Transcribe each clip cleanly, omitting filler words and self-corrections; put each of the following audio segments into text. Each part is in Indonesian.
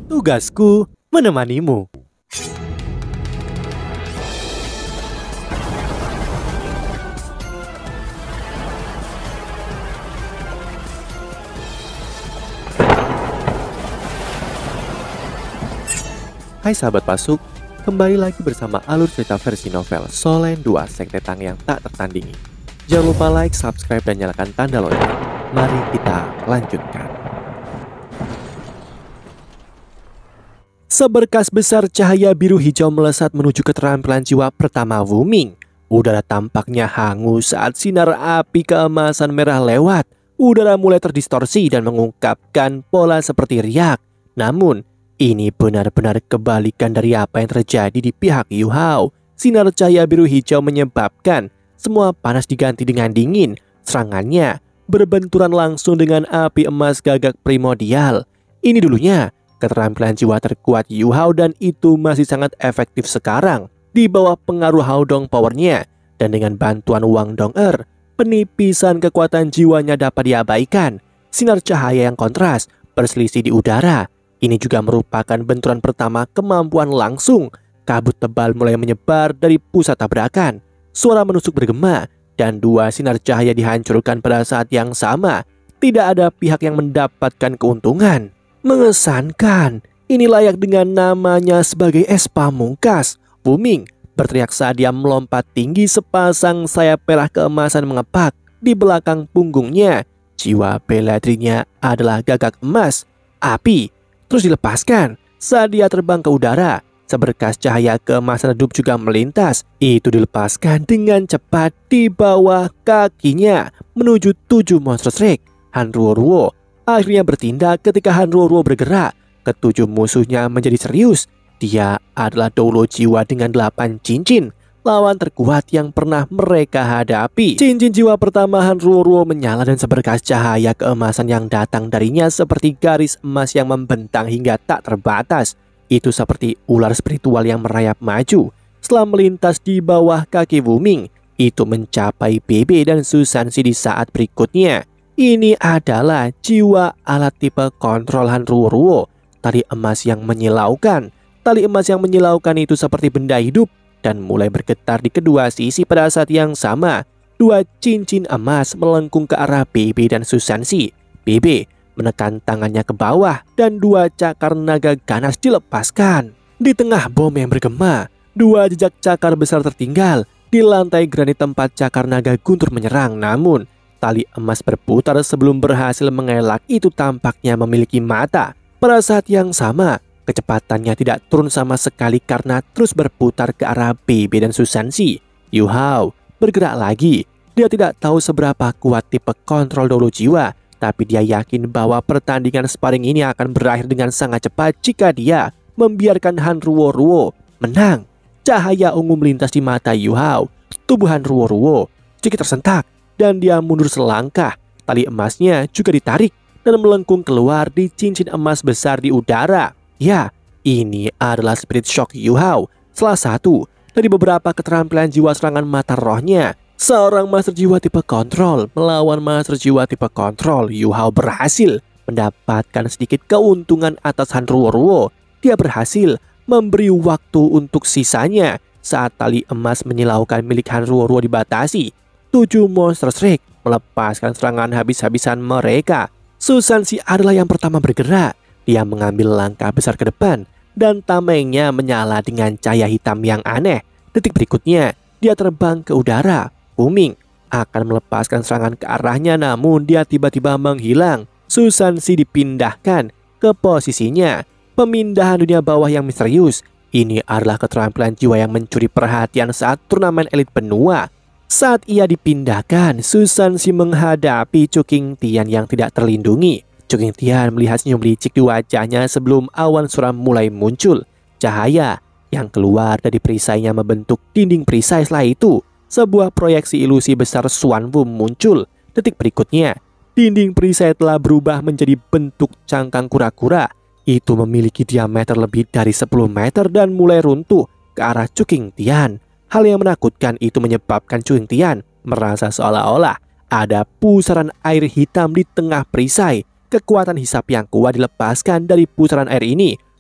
Tugasku menemanimu. Hai sahabat Pasuk, kembali lagi bersama alur cerita versi novel Solen 2 Sekte Tang yang tak tertandingi. Jangan lupa like, subscribe, dan nyalakan tanda lonceng. Mari kita lanjutkan. Seberkas besar cahaya biru hijau melesat menuju keterampilan jiwa pertama Wu Ming. Udara tampaknya hangus saat sinar api keemasan merah lewat. Udara mulai terdistorsi dan mengungkapkan pola seperti riak. Namun, ini benar-benar kebalikan dari apa yang terjadi di pihak Yu Hao. Sinar cahaya biru hijau menyebabkan semua panas diganti dengan dingin. Serangannya berbenturan langsung dengan api emas gagak primordial. Ini dulunya keterampilan jiwa terkuat Yu Hao dan itu masih sangat efektif sekarang di bawah pengaruh Hao Dong powernya. Dan dengan bantuan Wang Dong penipisan kekuatan jiwanya dapat diabaikan. Sinar cahaya yang kontras berselisih di udara. Ini juga merupakan benturan pertama kemampuan langsung. Kabut tebal mulai menyebar dari pusat tabrakan. Suara menusuk bergema dan dua sinar cahaya dihancurkan pada saat yang sama. Tidak ada pihak yang mendapatkan keuntungan. Mengesankan. Ini layak dengan namanya sebagai es pamungkas. Wu Ming berteriak saat dia melompat tinggi, sepasang sayap merah keemasan mengepak di belakang punggungnya. Jiwa Bellatrix-nya adalah gagak emas. Api terus dilepaskan saat dia terbang ke udara. Seberkas cahaya keemasan redup juga melintas. Itu dilepaskan dengan cepat di bawah kakinya menuju 7 monster strike. Han Ruo akhirnya bertindak ketika Han Ruo bergerak. Ketujuh musuhnya menjadi serius. Dia adalah Doulo jiwa dengan 8 cincin, lawan terkuat yang pernah mereka hadapi. Cincin jiwa pertama Han Ruo menyala dan seberkas cahaya keemasan yang datang darinya seperti garis emas yang membentang hingga tak terbatas. Itu seperti ular spiritual yang merayap maju. Setelah melintas di bawah kaki Wu Ming, itu mencapai Bebe dan Susansi di saat berikutnya. Ini adalah jiwa alat tipe kontrol Han Ruo. Tali emas yang menyilaukan. Tali emas yang menyilaukan itu seperti benda hidup dan mulai bergetar di kedua sisi pada saat yang sama. Dua cincin emas melengkung ke arah Bebe dan Susansi. Bebe menekan tangannya ke bawah dan dua cakar naga ganas dilepaskan. Di tengah bom yang bergema, dua jejak cakar besar tertinggal di lantai granit tempat cakar naga guntur menyerang. Namun, tali emas berputar sebelum berhasil mengelak. Itu tampaknya memiliki mata. Pada saat yang sama, kecepatannya tidak turun sama sekali karena terus berputar ke arah Bebe dan Susansi. Yu Hao bergerak lagi. Dia tidak tahu seberapa kuat tipe kontrol Doulo jiwa, tapi dia yakin bahwa pertandingan sparring ini akan berakhir dengan sangat cepat jika dia membiarkan Han Ruo menang. Cahaya ungu melintas di mata Yu Hao. Tubuh Han Ruo sedikit tersentak dan dia mundur selangkah. Tali emasnya juga ditarik dan melengkung keluar di cincin emas besar di udara. Ya, ini adalah spirit shock Yu Hao, salah satu dari beberapa keterampilan jiwa serangan mata rohnya. Seorang master jiwa tipe kontrol melawan master jiwa tipe kontrol. Yu Hao berhasil mendapatkan sedikit keuntungan atas Han Ruo. Dia berhasil memberi waktu untuk sisanya saat tali emas menyilaukan milik Han Ruo dibatasi. 7 monster strike melepaskan serangan habis-habisan mereka. Susansi adalah yang pertama bergerak. Dia mengambil langkah besar ke depan dan tamengnya menyala dengan cahaya hitam yang aneh. Detik berikutnya, dia terbang ke udara. Wu Ming akan melepaskan serangan ke arahnya, namun dia tiba-tiba menghilang. Susansi dipindahkan ke posisinya. Pemindahan dunia bawah yang misterius. Ini adalah keterampilan jiwa yang mencuri perhatian saat turnamen elit benua. Saat ia dipindahkan, Susansi menghadapi Chu Qingtian yang tidak terlindungi. Chu Qingtian melihat senyum licik di wajahnya sebelum awan suram mulai muncul. Cahaya yang keluar dari perisainya membentuk dinding perisai. Setelah itu, sebuah proyeksi ilusi besar Xuan Wu muncul. Detik berikutnya, dinding perisai telah berubah menjadi bentuk cangkang kura-kura. Itu memiliki diameter lebih dari 10 meter dan mulai runtuh ke arah Chu Qingtian. Hal yang menakutkan itu menyebabkan Chu Qingtian merasa seolah-olah ada pusaran air hitam di tengah perisai. Kekuatan hisap yang kuat dilepaskan dari pusaran air ini,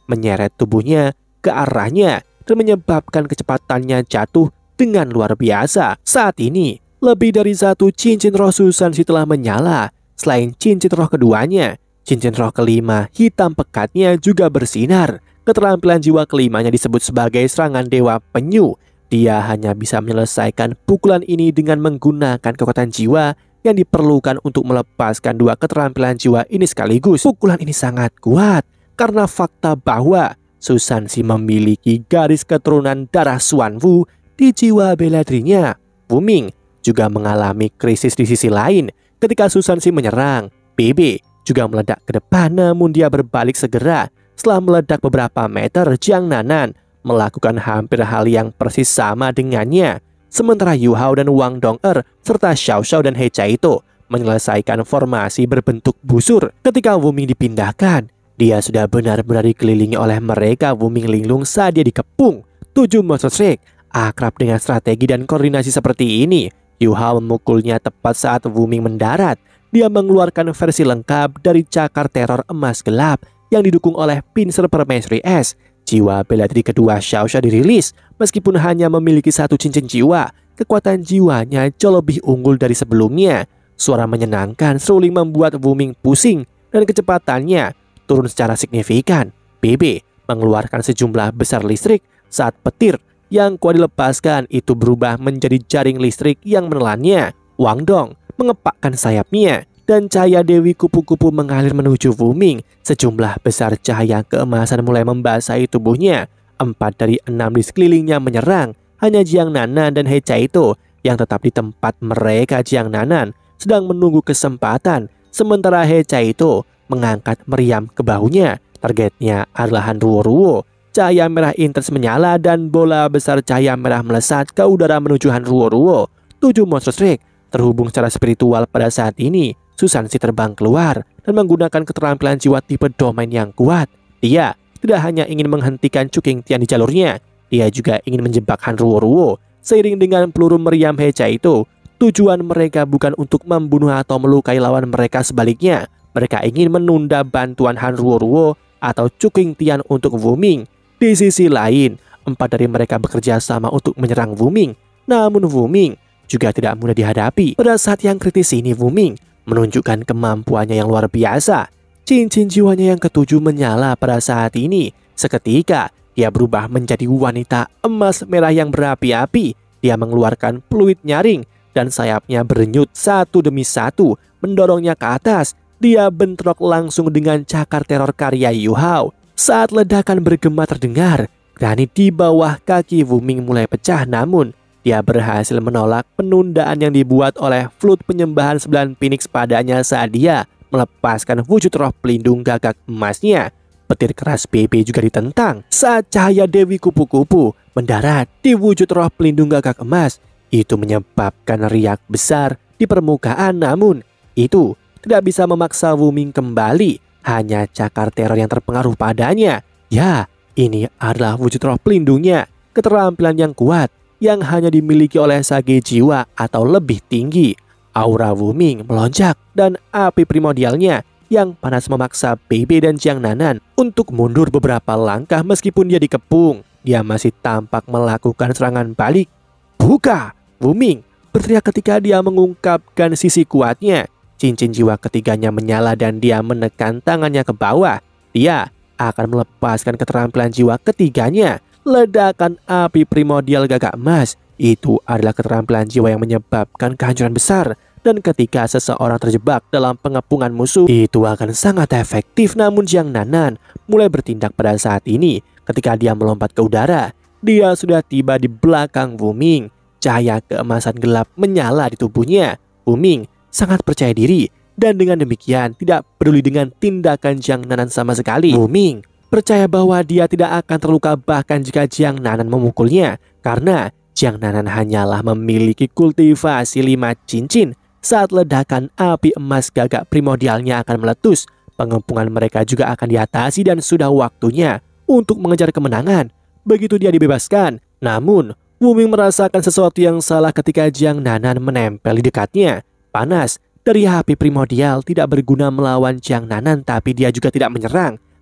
menyeret tubuhnya ke arahnya dan menyebabkan kecepatannya jatuh dengan luar biasa. Saat ini, lebih dari satu cincin roh Susansi telah menyala. Selain cincin roh keduanya, cincin roh kelima hitam pekatnya juga bersinar. Keterampilan jiwa kelimanya disebut sebagai serangan dewa penyu. Dia hanya bisa menyelesaikan pukulan ini dengan menggunakan kekuatan jiwa yang diperlukan untuk melepaskan dua keterampilan jiwa ini sekaligus. Pukulan ini sangat kuat karena fakta bahwa Susansi memiliki garis keturunan darah Xuanwu di jiwa bela dirinya. Wu Ming juga mengalami krisis di sisi lain. Ketika Susansi menyerang, BB juga meledak ke depan, namun dia berbalik segera. Setelah meledak beberapa meter, Jiang Nanan melakukan hampir hal yang persis sama dengannya. Sementara Yu Hao dan Wang Dong'er serta Xiao Xiao dan He Caito menyelesaikan formasi berbentuk busur. Ketika Wu Ming dipindahkan, dia sudah benar-benar dikelilingi oleh mereka. Wu Ming linglung saat dia dikepung. 7 monster strike akrab dengan strategi dan koordinasi seperti ini. Yu Hao memukulnya tepat saat Wu Ming mendarat. Dia mengeluarkan versi lengkap dari cakar teror emas gelap yang didukung oleh pincer permaisuri es. Jiwa bela diri kedua Xiao Xiao dirilis. Meskipun hanya memiliki satu cincin jiwa, kekuatan jiwanya jauh lebih unggul dari sebelumnya. Suara menyenangkan seruling membuat Wu Ming pusing dan kecepatannya turun secara signifikan. BB mengeluarkan sejumlah besar listrik saat petir yang kuat dilepaskan itu berubah menjadi jaring listrik yang menelannya. Wang Dong mengepakkan sayapnya dan cahaya Dewi kupu-kupu mengalir menuju Wu Ming. Sejumlah besar cahaya keemasan mulai membasahi tubuhnya. 4 dari 6 di sekelilingnya menyerang. Hanya Jiang Nanan dan He Caito yang tetap di tempat mereka. Jiang Nanan sedang menunggu kesempatan, sementara He Caito mengangkat meriam ke bahunya. Targetnya adalah Han Ruo. Cahaya merah intens menyala dan bola besar cahaya merah melesat ke udara menuju Han Ruo. 7 monster strike terhubung secara spiritual pada saat ini. Susansi terbang keluar dan menggunakan keterampilan jiwa tipe domain yang kuat. Dia tidak hanya ingin menghentikan Cuking Tian di jalurnya, dia juga ingin menjebak Han Ruo. Seiring dengan peluru meriam He Caito, tujuan mereka bukan untuk membunuh atau melukai lawan mereka, sebaliknya mereka ingin menunda bantuan Han Ruo atau Cuking Tian untuk Wu Ming. Di sisi lain, 4 dari mereka bekerja sama untuk menyerang Wu Ming. Namun Wu Ming juga tidak mudah dihadapi. Pada saat yang kritis ini, Wu Ming menunjukkan kemampuannya yang luar biasa. Cincin jiwanya yang ketujuh menyala pada saat ini. Seketika, dia berubah menjadi wanita emas merah yang berapi-api. Dia mengeluarkan peluit nyaring dan sayapnya berenyut satu demi satu, mendorongnya ke atas. Dia bentrok langsung dengan cakar teror karya Yu Hao. Saat ledakan bergema terdengar, granit di bawah kaki Wu Ming mulai pecah, namun dia berhasil menolak penundaan yang dibuat oleh flut penyembahan 9 Phoenix padanya saat dia melepaskan wujud roh pelindung gagak emasnya. Petir keras BB juga ditentang saat cahaya Dewi kupu-kupu mendarat di wujud roh pelindung gagak emas. Itu menyebabkan riak besar di permukaan, namun itu tidak bisa memaksa Wu Ming kembali. Hanya cakar teror yang terpengaruh padanya. Ya, ini adalah wujud roh pelindungnya. Keterampilan yang kuat yang hanya dimiliki oleh sage jiwa atau lebih tinggi. Aura Wu Ming melonjak dan api primordialnya yang panas memaksa BB dan Jiang Nanan untuk mundur beberapa langkah. Meskipun dia dikepung, dia masih tampak melakukan serangan balik. Buka! Wu Ming berteriak ketika dia mengungkapkan sisi kuatnya. Cincin jiwa ketiganya menyala dan dia menekan tangannya ke bawah. Dia akan melepaskan keterampilan jiwa ketiganya. Ledakan api primordial gagak emas itu adalah keterampilan jiwa yang menyebabkan kehancuran besar. Dan ketika seseorang terjebak dalam pengepungan musuh, itu akan sangat efektif. Namun Jiang Nanan mulai bertindak pada saat ini. Ketika dia melompat ke udara, dia sudah tiba di belakang Wu Ming. Cahaya keemasan gelap menyala di tubuhnya. Wu Ming sangat percaya diri dan dengan demikian tidak peduli dengan tindakan Jiang Nanan sama sekali. Wu Ming percaya bahwa dia tidak akan terluka bahkan jika Jiang Nanan memukulnya, karena Jiang Nanan hanyalah memiliki kultivasi 5 cincin. Saat ledakan api emas gagak primordialnya akan meletus, pengepungan mereka juga akan diatasi dan sudah waktunya untuk mengejar kemenangan. Begitu dia dibebaskan, namun Wu Ming merasakan sesuatu yang salah ketika Jiang Nanan menempel di dekatnya. Panas dari api primordial tidak berguna melawan Jiang Nanan, tapi dia juga tidak menyerang.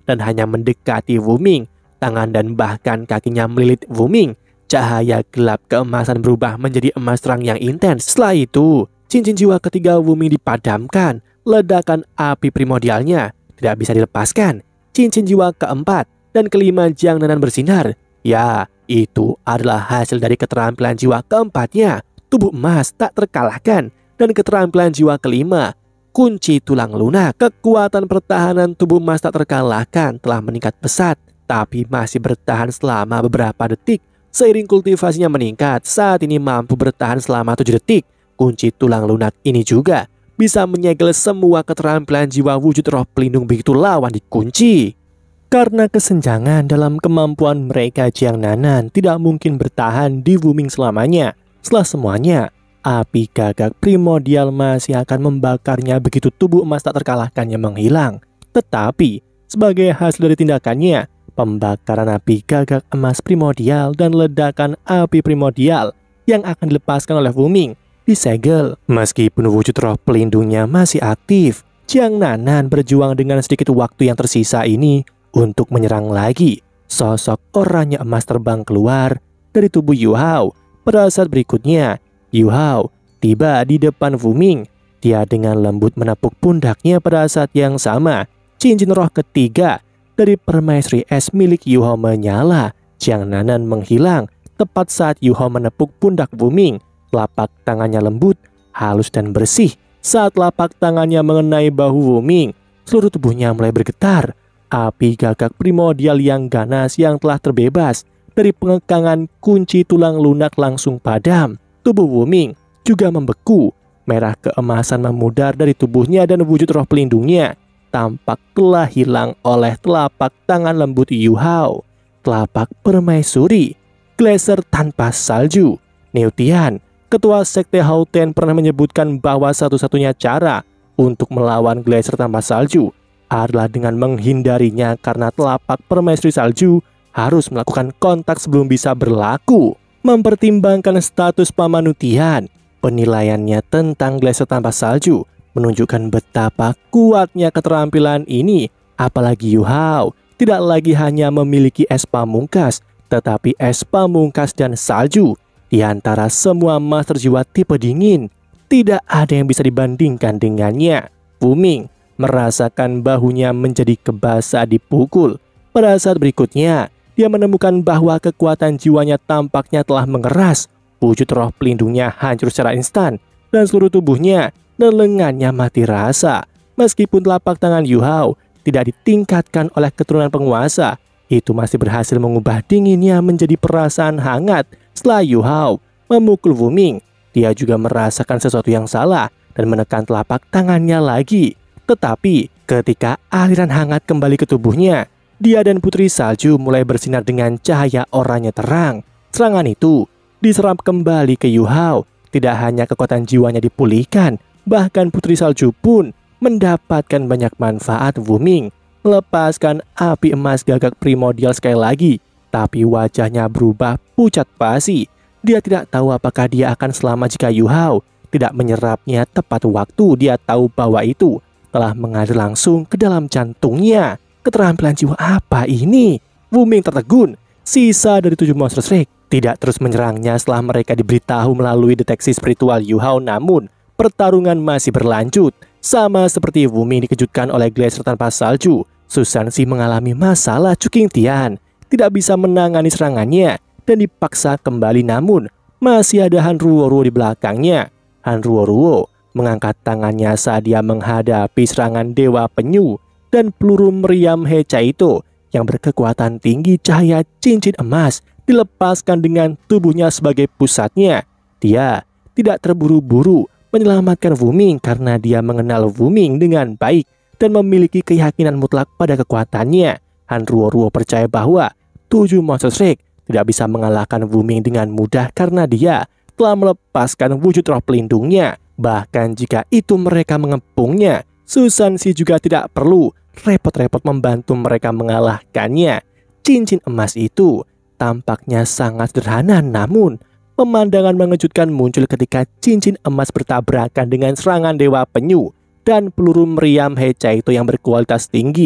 dan hanya mendekati Wuming. Tangan dan bahkan kakinya melilit Wuming. Cahaya gelap keemasan berubah menjadi emas terang yang intens. Setelah itu, cincin jiwa ketiga Wuming dipadamkan. Ledakan api primordialnya tidak bisa dilepaskan. Cincin jiwa keempat dan kelima Jiang Nanan bersinar. Ya, itu adalah hasil dari keterampilan jiwa keempatnya. Tubuh emas tak terkalahkan. Dan keterampilan jiwa kelima, kunci tulang lunak. Kekuatan pertahanan tubuh emas tak terkalahkan telah meningkat pesat, tapi masih bertahan selama beberapa detik. Seiring kultivasinya meningkat, saat ini mampu bertahan selama 7 detik. Kunci tulang lunak ini juga bisa menyegel semua keterampilan jiwa wujud roh pelindung begitu lawan dikunci. Karena kesenjangan dalam kemampuan mereka, Jiang Nanan tidak mungkin bertahan di Wuming selamanya. Setelah semuanya, api gagak primordial masih akan membakarnya begitu tubuh emas tak terkalahkannya menghilang. Tetapi, sebagai hasil dari tindakannya, pembakaran api gagak emas primordial dan ledakan api primordial yang akan dilepaskan oleh Wuming disegel. Meskipun wujud roh pelindungnya masih aktif, Jiang Nanan berjuang dengan sedikit waktu yang tersisa ini untuk menyerang lagi. Sosok oranye emas terbang keluar dari tubuh Yu Hao. Pada saat berikutnya, Yu Hao tiba di depan Wuming. Dia dengan lembut menepuk pundaknya. Pada saat yang sama, cincin roh ketiga dari permaisuri es milik Yu Hao menyala. Jiang Nanan menghilang tepat saat Yu Hao menepuk pundak Wuming. Telapak tangannya lembut, halus dan bersih. Saat telapak tangannya mengenai bahu Wuming, seluruh tubuhnya mulai bergetar. Api gagak primordial yang ganas yang telah terbebas dari pengekangan kunci tulang lunak langsung padam. Tubuh Wuming juga membeku. Merah keemasan memudar dari tubuhnya dan wujud roh pelindungnya tampak telah hilang oleh telapak tangan lembut Yu Hao. Telapak permaisuri, glaser tanpa salju. Neutian, ketua sekte Hauten, pernah menyebutkan bahwa satu-satunya cara untuk melawan glaser tanpa salju adalah dengan menghindarinya karena telapak permaisuri salju harus melakukan kontak sebelum bisa berlaku. Mempertimbangkan status pamanutian, penilaiannya tentang glaser tanpa salju menunjukkan betapa kuatnya keterampilan ini. Apalagi Yu Hao tidak lagi hanya memiliki es pamungkas, tetapi es pamungkas dan salju. Di antara semua master jiwa tipe dingin, tidak ada yang bisa dibandingkan dengannya. Wuming merasakan bahunya menjadi kebasa dipukul. Pada saat berikutnya, dia menemukan bahwa kekuatan jiwanya tampaknya telah mengeras. Wujud roh pelindungnya hancur secara instan, dan seluruh tubuhnya dan lengannya mati rasa. Meskipun telapak tangan Yu Hao tidak ditingkatkan oleh keturunan penguasa, itu masih berhasil mengubah dinginnya menjadi perasaan hangat. Setelah Yu Hao memukul Wuming, dia juga merasakan sesuatu yang salah dan menekan telapak tangannya lagi. Tetapi ketika aliran hangat kembali ke tubuhnya, dia dan Putri Salju mulai bersinar dengan cahaya oranye terang. Serangan itu diserap kembali ke Yu Hao. Tidak hanya kekuatan jiwanya dipulihkan, bahkan Putri Salju pun mendapatkan banyak manfaat. Wuming melepaskan api emas gagak primordial sekali lagi, tapi wajahnya berubah pucat pasi. Dia tidak tahu apakah dia akan selamat jika Yu Hao tidak menyerapnya tepat waktu. Dia tahu bahwa itu telah mengalir langsung ke dalam jantungnya. Keterampilan jiwa apa ini? Wuming tertegun. Sisa dari 7 monster Strike tidak terus menyerangnya setelah mereka diberitahu melalui deteksi spiritual Yu Hao. Namun pertarungan masih berlanjut. Sama seperti Wuming dikejutkan oleh glaser tanpa salju, Susansi mengalami masalah. Cuking Tian tidak bisa menangani serangannya dan dipaksa kembali. Namun masih ada Han Ruoruo di belakangnya. Han Ruoruo mengangkat tangannya saat dia menghadapi serangan Dewa Penyu dan peluru meriam Hechaito yang berkekuatan tinggi. Cahaya cincin emas dilepaskan dengan tubuhnya sebagai pusatnya. Dia tidak terburu-buru menyelamatkan Wuming karena dia mengenal Wuming dengan baik dan memiliki keyakinan mutlak pada kekuatannya. Han Ruoruo percaya bahwa 7 monster Strike tidak bisa mengalahkan Wuming dengan mudah karena dia telah melepaskan wujud roh pelindungnya. Bahkan jika itu mereka mengepungnya, Susansi juga tidak perlu repot-repot membantu mereka mengalahkannya. Cincin emas itu tampaknya sangat sederhana, namun pemandangan mengejutkan muncul ketika cincin emas bertabrakan dengan serangan Dewa Penyu dan peluru meriam Hechaito yang berkualitas tinggi.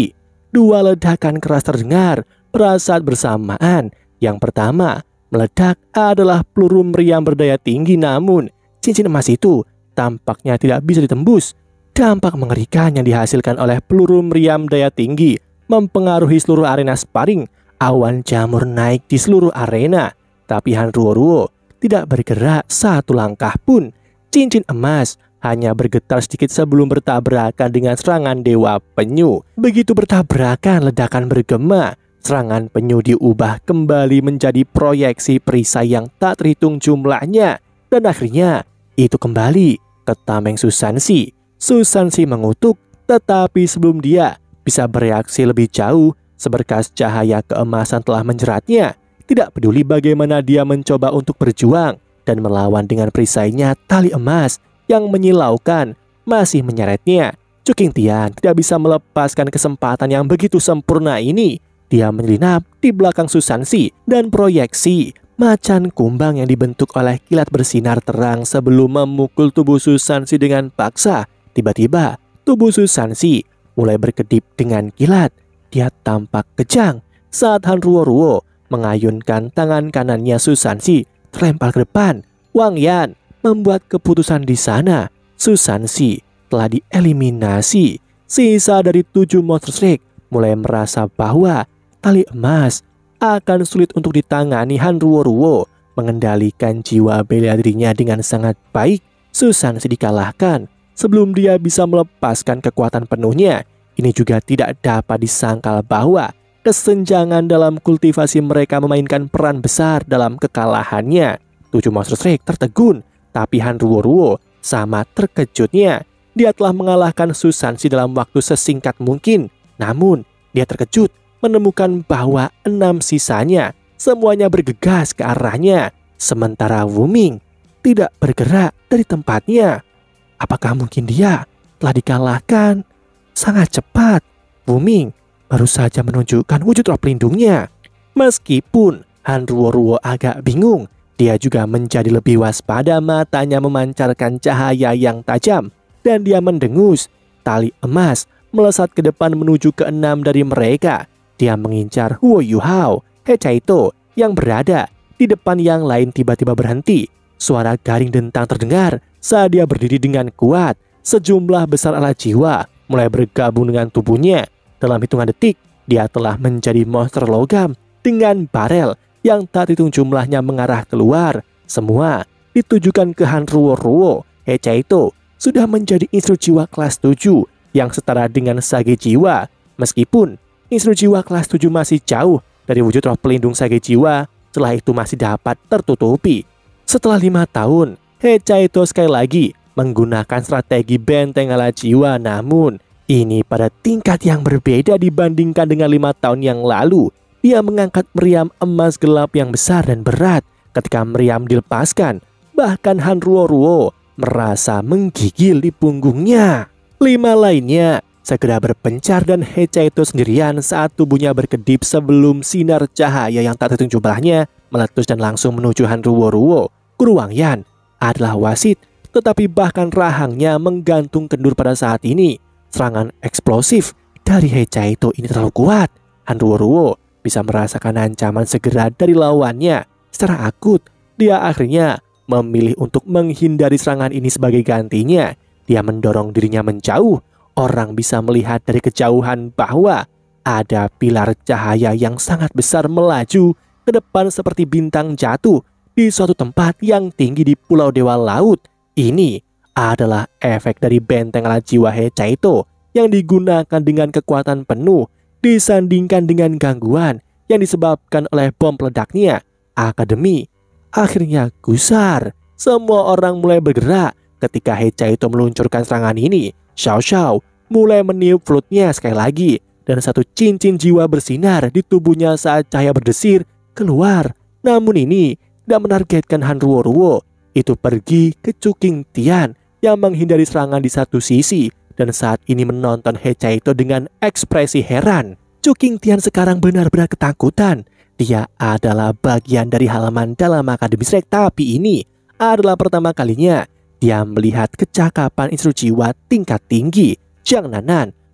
dua ledakan keras terdengar pada saat bersamaan. Yang pertama, meledak adalah peluru meriam berdaya tinggi, namun cincin emas itu tampaknya tidak bisa ditembus. Dampak mengerikan yang dihasilkan oleh peluru meriam daya tinggi mempengaruhi seluruh arena sparring. Awan jamur naik di seluruh arena, tapi Han Ruo tidak bergerak satu langkah pun. Cincin emas hanya bergetar sedikit sebelum bertabrakan dengan serangan Dewa Penyu. Begitu bertabrakan, ledakan bergema. Serangan penyu diubah kembali menjadi proyeksi perisai yang tak terhitung jumlahnya. Dan akhirnya itu kembali ke tameng Susansi. Susansi mengutuk, tetapi sebelum dia bisa bereaksi lebih jauh, seberkas cahaya keemasan telah menjeratnya. Tidak peduli bagaimana dia mencoba untuk berjuang dan melawan dengan perisainya, tali emas yang menyilaukan masih menyeretnya. Cuking Tian tidak bisa melepaskan kesempatan yang begitu sempurna ini. Dia menyelinap di belakang Susansi dan proyeksi macan kumbang yang dibentuk oleh kilat bersinar terang sebelum memukul tubuh Susansi dengan paksa. Tiba-tiba tubuh Susansi mulai berkedip dengan kilat. Dia tampak kejang saat Han Ruo mengayunkan tangan kanannya. Susansi terlempar ke depan. Wang Yan membuat keputusan di sana. Susansi telah dieliminasi. Sisa dari 7 monster strike mulai merasa bahwa tali emas akan sulit untuk ditangani. Han Ruo mengendalikan jiwa bela dirinya dengan sangat baik. Susansi dikalahkan sebelum dia bisa melepaskan kekuatan penuhnya. Ini juga tidak dapat disangkal bahwa kesenjangan dalam kultivasi mereka memainkan peran besar dalam kekalahannya. 7 monster strike tertegun, tapi Han Ruo sama terkejutnya. Dia telah mengalahkan Susansi dalam waktu sesingkat mungkin. Namun dia terkejut menemukan bahwa 6 sisanya semuanya bergegas ke arahnya, sementara Wu Ming tidak bergerak dari tempatnya. Apakah mungkin dia telah dikalahkan? Sangat cepat, Wu Ming baru saja menunjukkan wujud roh pelindungnya. Meskipun Han Ruo agak bingung, dia juga menjadi lebih waspada. Matanya memancarkan cahaya yang tajam dan dia mendengus. Tali emas melesat ke depan menuju ke 6 dari mereka. Dia mengincar Huo Yuhao. He Caito yang berada di depan yang lain tiba-tiba berhenti. Suara garing dentang terdengar saat dia berdiri dengan kuat. Sejumlah besar alat jiwa mulai bergabung dengan tubuhnya. Dalam hitungan detik, dia telah menjadi monster logam dengan barel yang tak hitung jumlahnya mengarah keluar. Semua ditujukan ke Han Ruo. He Caito sudah menjadi instru jiwa kelas 7 yang setara dengan Sage jiwa. Meskipun instru jiwa kelas 7 masih jauh dari wujud roh pelindung Sage jiwa, setelah itu masih dapat tertutupi. Setelah 5 tahun, He Caito sekali lagi menggunakan strategi benteng ala jiwa, namun ini pada tingkat yang berbeda dibandingkan dengan 5 tahun yang lalu. Dia mengangkat meriam emas gelap yang besar dan berat. Ketika meriam dilepaskan, bahkan Han Ruo merasa menggigil di punggungnya. 5 lainnya segera berpencar dan He Caito sendirian saat tubuhnya berkedip sebelum sinar cahaya yang tak terhitung jumlahnya meletus dan langsung menuju Han Ruo. Guru Wang Yan adalah wasit, tetapi bahkan rahangnya menggantung kendur pada saat ini. Serangan eksplosif dari He Caito ini terlalu kuat. Han Ruo bisa merasakan ancaman segera dari lawannya. Secara akut, dia akhirnya memilih untuk menghindari serangan ini. Sebagai gantinya, dia mendorong dirinya menjauh. Orang bisa melihat dari kejauhan bahwa ada pilar cahaya yang sangat besar melaju ke depan seperti bintang jatuh di suatu tempat yang tinggi di Pulau Dewa Laut. Ini adalah efek dari benteng ala jiwa He Caito yang digunakan dengan kekuatan penuh disandingkan dengan gangguan yang disebabkan oleh bom peledaknya. Akademi akhirnya gusar. Semua orang mulai bergerak ketika He Caito meluncurkan serangan ini. Xiao mulai meniup flutnya sekali lagi dan satu cincin jiwa bersinar di tubuhnya saat cahaya berdesir keluar. Namun ini tidak menargetkan Han Ruo. Itu pergi ke Cuking Tian yang menghindari serangan di satu sisi dan saat ini menonton He Caito dengan ekspresi heran. Cuking Tian sekarang benar-benar ketakutan. Dia adalah bagian dari halaman dalam Akademi Shrek, tapi ini adalah pertama kalinya dia melihat kecakapan instru jiwa tingkat tinggi. Jiang Nanan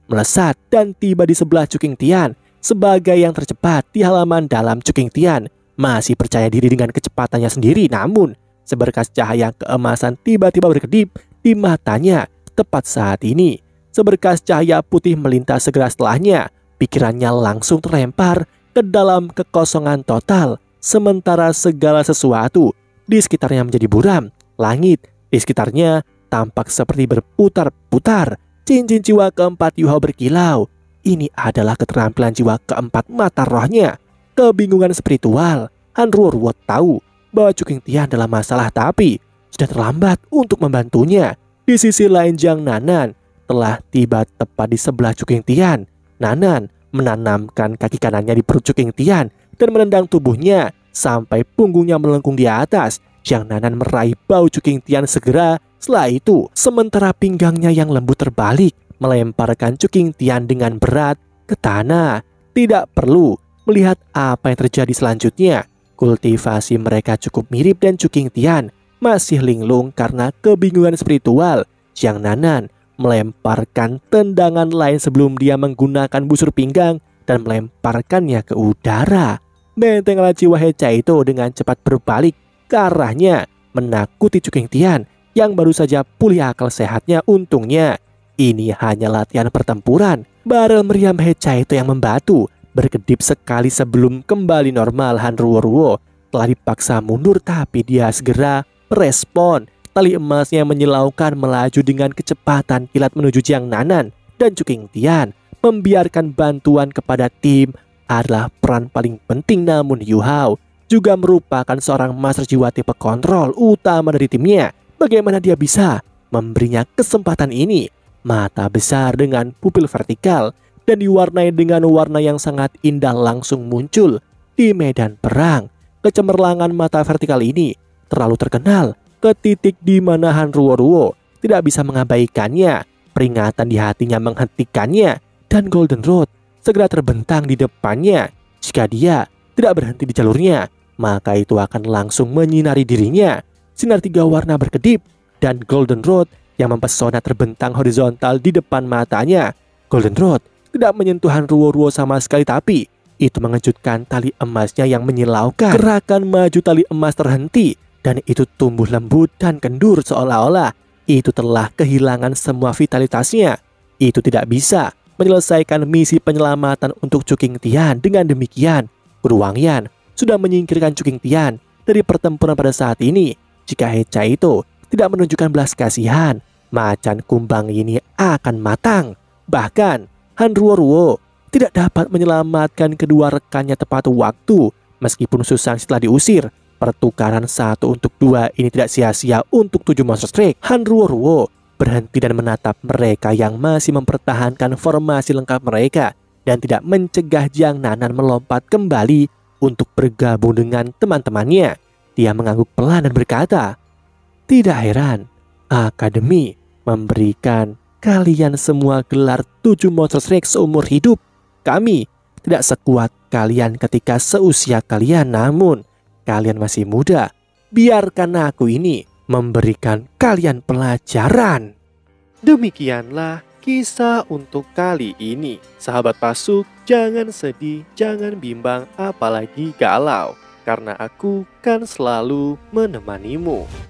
melesat dan tiba di sebelah Cuking Tian. Sebagai yang tercepat di halaman dalam, Cuking Tian masih percaya diri dengan kecepatannya sendiri. Namun seberkas cahaya keemasan tiba-tiba berkedip di matanya. Tepat saat ini seberkas cahaya putih melintas. Segera setelahnya pikirannya langsung terlempar ke dalam kekosongan total. Sementara segala sesuatu di sekitarnya menjadi buram. Langit di sekitarnya tampak seperti berputar-putar. Cincin jiwa keempat Yu Hao berkilau. Ini adalah keterampilan jiwa keempat mata rohnya. Kebingungan spiritual. Han Ruoruo tahu bahwa Cuking Tian dalam masalah, tapi sudah terlambat untuk membantunya. Di sisi lain, Jiang Nanan telah tiba tepat di sebelah Cuking Tian. Nanan menanamkan kaki kanannya di perut Cuking Tian dan menendang tubuhnya sampai punggungnya melengkung di atas. Jiang Nanan meraih bau Cuking Tian segera. Setelah itu, sementara pinggangnya yang lembut terbalik, melemparkan Cuking Tian dengan berat ke tanah. Tidak perlu melihat apa yang terjadi selanjutnya. Kultivasi mereka cukup mirip dan Cuking Tian masih linglung karena kebingungan spiritual. Jiang Nanan melemparkan tendangan lain sebelum dia menggunakan busur pinggang dan melemparkannya ke udara. Benteng laci Wahecha itu dengan cepat berbalik ke arahnya, menakuti Cuking Tian yang baru saja pulih akal sehatnya. Untungnya ini hanya latihan pertempuran. Barel meriam Hecha itu yang membatu berkedip sekali sebelum kembali normal. Han Ruoruo telah dipaksa mundur, tapi dia segera merespon. Tali emasnya menyilaukan melaju dengan kecepatan kilat menuju Jiang Nanan dan Cuking Tian. Membiarkan bantuan kepada tim adalah peran paling penting, namun Yu Hao juga merupakan seorang master jiwa tipe kontrol utama dari timnya. Bagaimana dia bisa memberinya kesempatan ini? Mata besar dengan pupil vertikal dan diwarnai dengan warna yang sangat indah langsung muncul di medan perang. Kecemerlangan mata vertikal ini terlalu terkenal ke titik di mana Han Ruoruo tidak bisa mengabaikannya. Peringatan di hatinya menghentikannya dan Golden Road segera terbentang di depannya. Jika dia tidak berhenti di jalurnya, maka itu akan langsung menyinari dirinya. Sinar 3 warna berkedip dan Golden Road yang mempesona terbentang horizontal di depan matanya. Golden Road tidak menyentuh Han Ruoruo sama sekali, tapi itu mengejutkan tali emasnya yang menyilaukan. Gerakan maju tali emas terhenti dan itu tumbuh lembut dan kendur seolah-olah itu telah kehilangan semua vitalitasnya. Itu tidak bisa menyelesaikan misi penyelamatan untuk Cuking Tian. Dengan demikian, Guru Wang Yan sudah menyingkirkan Cuking Tian dari pertempuran pada saat ini. Jika Hecha itu tidak menunjukkan belas kasihan, macan kumbang ini akan matang. Bahkan Han Ruoruo tidak dapat menyelamatkan kedua rekannya tepat waktu. Meskipun Susang setelah diusir, pertukaran 1 untuk 2 ini tidak sia-sia untuk 7 monster strike. Han Ruoruo berhenti dan menatap mereka yang masih mempertahankan formasi lengkap mereka dan tidak mencegah Jiang Nanan melompat kembali untuk bergabung dengan teman-temannya. Dia mengangguk pelan dan berkata, "Tidak heran, Akademi memberikan kalian semua gelar 7 monster strike seumur hidup. Kami tidak sekuat kalian ketika seusia kalian, namun kalian masih muda. Biarkan aku ini memberikan kalian pelajaran." Demikianlah kisah untuk kali ini. Sahabat Pasuk, jangan sedih, jangan bimbang, apalagi galau, karena aku kan selalu menemanimu.